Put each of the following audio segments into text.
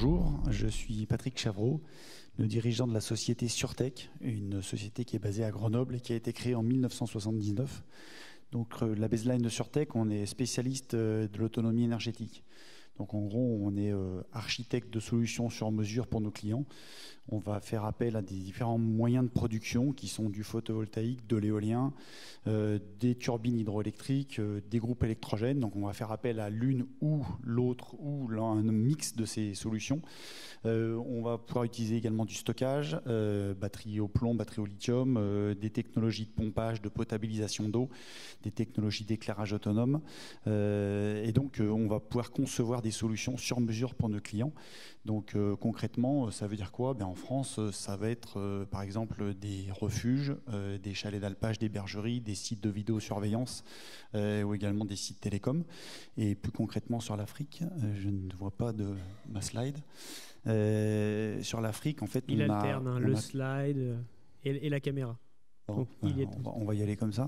Bonjour, je suis Patrick Chavreau, le dirigeant de la société Surtech, une société qui est basée à Grenoble et qui a été créée en 1979. Donc la baseline de Surtech, on est spécialiste de l'autonomie énergétique. Donc en gros, on est architecte de solutions sur mesure pour nos clients. On va faire appel à des différents moyens de production qui sont du photovoltaïque, de l'éolien, des turbines hydroélectriques, des groupes électrogènes. Donc on va faire appel à l'une ou l'autre ou un mix de ces solutions. On va pouvoir utiliser également du stockage, batterie au plomb, batterie au lithium, des technologies de pompage, de potabilisation d'eau, des technologies d'éclairage autonome. Et donc on va pouvoir concevoir des solutions sur mesure pour nos clients. Donc concrètement, ça veut dire quoi? En France, ça va être par exemple des refuges, des chalets d'alpage, des bergeries, des sites de vidéosurveillance ou également des sites télécoms. Et plus concrètement sur l'Afrique, je ne vois pas de ma slide. Sur l'Afrique, en fait, il alterne le slide et la caméra. Bon, on va y aller comme ça.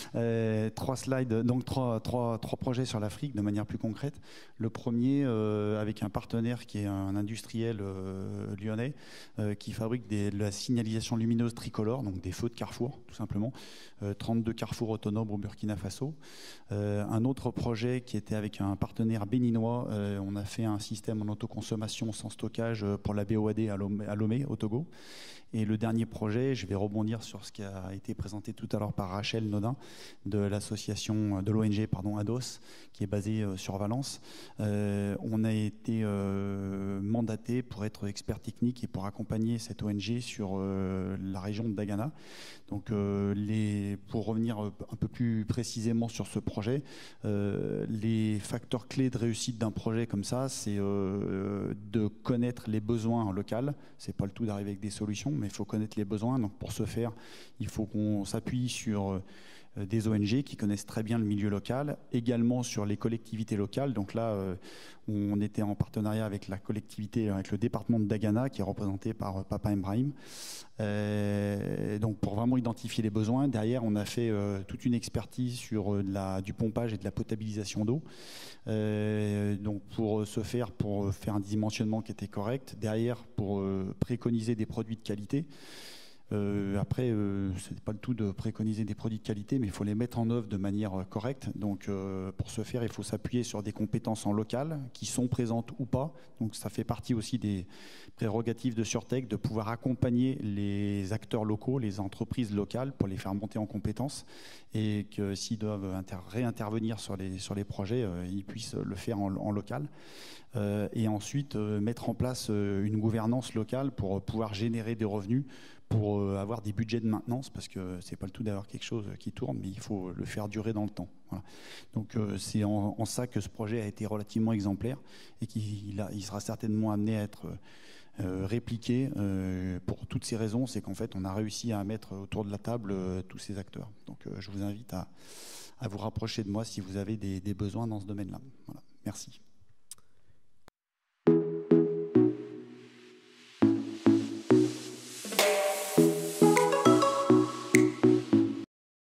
3 slides, donc trois projets sur l'Afrique de manière plus concrète. Le premier avec un partenaire qui est un industriel lyonnais qui fabrique de la signalisation lumineuse tricolore, donc des feux de carrefour tout simplement. 32 carrefours autonomes au Burkina Faso. Un autre projet qui était avec un partenaire béninois, on a fait un système en autoconsommation sans stockage pour la BOAD à Lomé au Togo. Et le dernier projet, je vais rebondir sur ce qui a été présenté tout à l'heure par Rachel Nodin de l'association, de l'ONG ADOS, qui est basée sur Valence. On a été mandaté pour être expert technique et pour accompagner cette ONG sur la région de Dagana. Donc, pour revenir un peu plus précisément sur ce projet, les facteurs clés de réussite d'un projet comme ça, c'est de connaître les besoins en local. C'est pas le tout d'arriver avec des solutions, mais il faut connaître les besoins. Donc pour ce faire, il faut qu'on s'appuie sur des ONG qui connaissent très bien le milieu local, également sur les collectivités locales. Donc là, on était en partenariat avec la collectivité, avec le département de Dagana, qui est représenté par Papa Ibrahim. Donc pour vraiment identifier les besoins, derrière on a fait toute une expertise sur du pompage et de la potabilisation d'eau. Donc pour faire un dimensionnement qui était correct, derrière pour préconiser des produits de qualité. Après, ce n'est pas le tout de préconiser des produits de qualité, mais il faut les mettre en œuvre de manière correcte. Donc, pour ce faire, il faut s'appuyer sur des compétences en local qui sont présentes ou pas. Donc, ça fait partie aussi des prérogatives de Surtech de pouvoir accompagner les acteurs locaux, les entreprises locales pour les faire monter en compétences et que s'ils doivent réintervenir sur les projets, ils puissent le faire en local. Et ensuite, mettre en place une gouvernance locale pour pouvoir générer des revenus, pour avoir des budgets de maintenance, parce que c'est pas le tout d'avoir quelque chose qui tourne, mais il faut le faire durer dans le temps. Voilà. Donc c'est en ça que ce projet a été relativement exemplaire et qu'il sera certainement amené à être répliqué pour toutes ces raisons. C'est qu'en fait on a réussi à mettre autour de la table tous ces acteurs. Donc je vous invite à vous rapprocher de moi si vous avez des besoins dans ce domaine-là. Voilà. Merci.